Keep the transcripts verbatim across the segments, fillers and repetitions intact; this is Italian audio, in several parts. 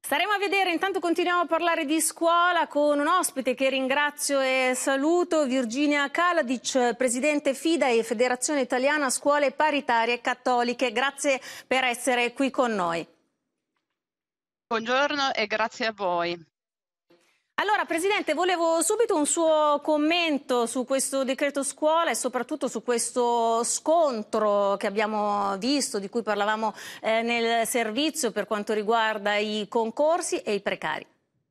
Staremo a vedere, intanto continuiamo a parlare di scuola con un ospite che ringrazio e saluto, Virginia Kaladic, presidente FIDA e Federazione Italiana Scuole Paritarie Cattoliche. Grazie per essere qui con noi. Buongiorno e grazie a voi. Allora, Presidente, volevo subito un suo commento su questo decreto scuola e soprattutto su questo scontro che abbiamo visto, di cui parlavamo eh, nel servizio per quanto riguarda i concorsi e i precari.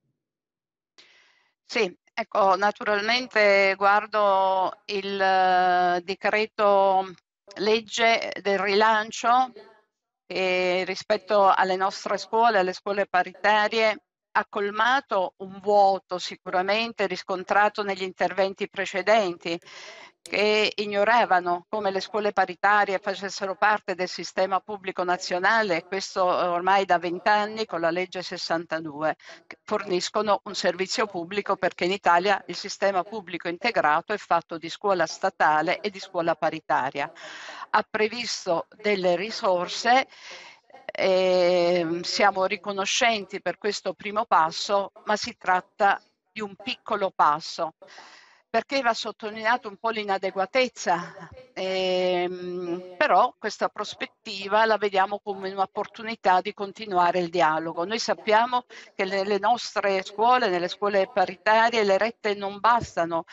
Sì, ecco, naturalmente guardo il uh, decreto legge del rilancio che rispetto alle nostre scuole, alle scuole paritarie, ha colmato un vuoto sicuramente riscontrato negli interventi precedenti che ignoravano come le scuole paritarie facessero parte del sistema pubblico nazionale, questo ormai da vent'anni con la legge sessantadue, che forniscono un servizio pubblico perché in Italia il sistema pubblico integrato è fatto di scuola statale e di scuola paritaria. Ha previsto delle risorse. Eh, siamo riconoscenti per questo primo passo, ma si tratta di un piccolo passo, perché va sottolineato un po' l'inadeguatezza, eh, però questa prospettiva la vediamo come un'opportunità di continuare il dialogo. Noi sappiamo che nelle nostre scuole, nelle scuole paritarie, le rette non bastano,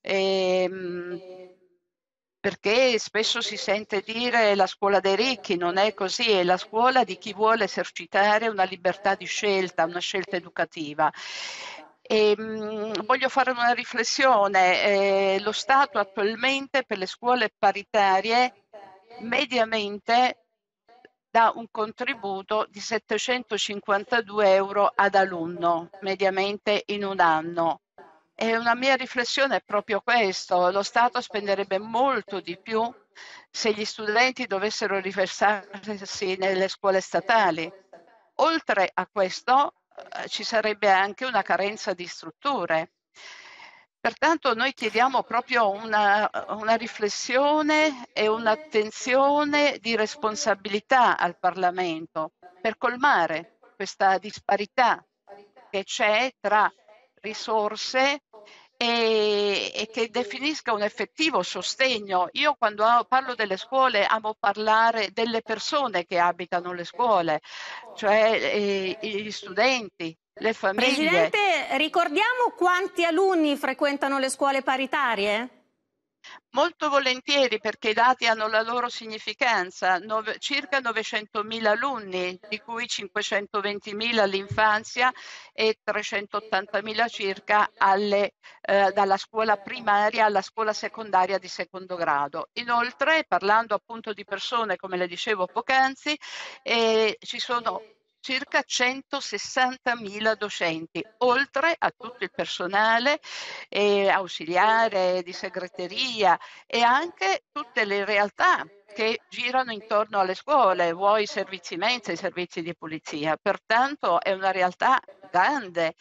eh, perché spesso si sente dire la scuola dei ricchi, non è così, è la scuola di chi vuole esercitare una libertà di scelta, una scelta educativa. E, mh, voglio fare una riflessione, eh, lo Stato attualmente per le scuole paritarie mediamente dà un contributo di settecentocinquantadue euro ad alunno, mediamente in un anno. E una mia riflessione è proprio questo: lo Stato spenderebbe molto di più se gli studenti dovessero riversarsi nelle scuole statali. Oltre a questo eh, ci sarebbe anche una carenza di strutture. Pertanto noi chiediamo proprio una, una riflessione e un'attenzione di responsabilità al Parlamento per colmare questa disparità che c'è tra risorse e, e che definisca un effettivo sostegno. Io quando parlo delle scuole amo parlare delle persone che abitano le scuole, cioè eh, gli studenti, le famiglie. Presidente, ricordiamo quanti alunni frequentano le scuole paritarie? Molto volentieri, perché i dati hanno la loro significanza. Nove, circa novecentomila alunni, di cui cinquecentoventimila all'infanzia e trecentottantamila circa alle, eh, dalla scuola primaria alla scuola secondaria di secondo grado. Inoltre, parlando appunto di persone, come le dicevo poc'anzi, eh, ci sono circa centosessantamila docenti, oltre a tutto il personale eh, ausiliare, di segreteria e anche tutte le realtà che girano intorno alle scuole, vuoi i servizi mensa, i servizi di pulizia. Pertanto è una realtà grande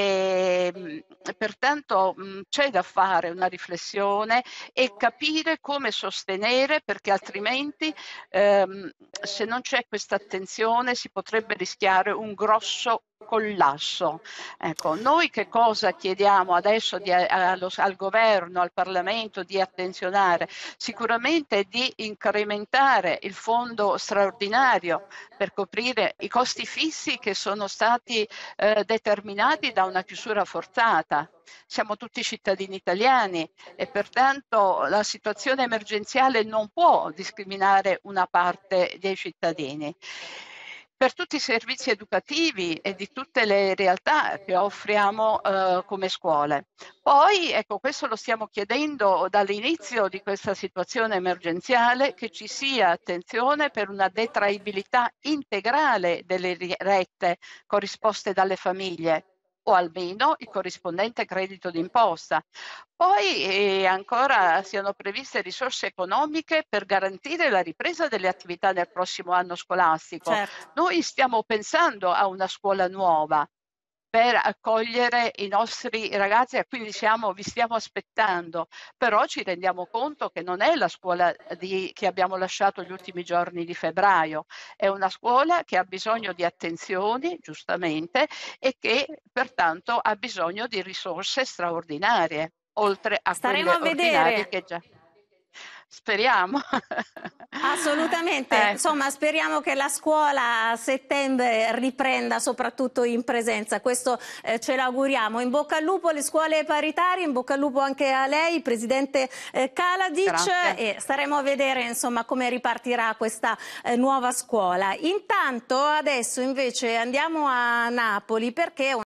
e pertanto c'è da fare una riflessione e capire come sostenere, perché altrimenti ehm, se non c'è questa attenzione si potrebbe rischiare un grosso collasso. Ecco, noi che cosa chiediamo adesso di, allo, al governo, al Parlamento di attenzionare? Sicuramente di incrementare il fondo straordinario per coprire i costi fissi che sono stati eh, determinati da una chiusura forzata. Siamo tutti cittadini italiani e pertanto la situazione emergenziale non può discriminare una parte dei cittadini. Per tutti i servizi educativi e di tutte le realtà che offriamo eh, come scuole. Poi, ecco, questo lo stiamo chiedendo dall'inizio di questa situazione emergenziale, che ci sia attenzione per una detraibilità integrale delle rette corrisposte dalle famiglie, o almeno il corrispondente credito d'imposta. Poi eh, ancora siano previste risorse economiche per garantire la ripresa delle attività nel prossimo anno scolastico. Certo. Noi stiamo pensando a una scuola nuova, per accogliere i nostri ragazzi e quindi siamo, vi stiamo aspettando, però ci rendiamo conto che non è la scuola di, che abbiamo lasciato gli ultimi giorni di febbraio, è una scuola che ha bisogno di attenzioni, giustamente, e che pertanto ha bisogno di risorse straordinarie, oltre a Staremo quelle a ordinarie vedere. che già... Speriamo. Assolutamente, Ecco. insomma speriamo che la scuola a settembre riprenda soprattutto in presenza, questo eh, ce l'auguriamo. In bocca al lupo alle scuole paritarie, in bocca al lupo anche a lei, Presidente eh, Kaladzic, Grazie. e staremo a vedere insomma come ripartirà questa eh, nuova scuola. Intanto adesso invece andiamo a Napoli perché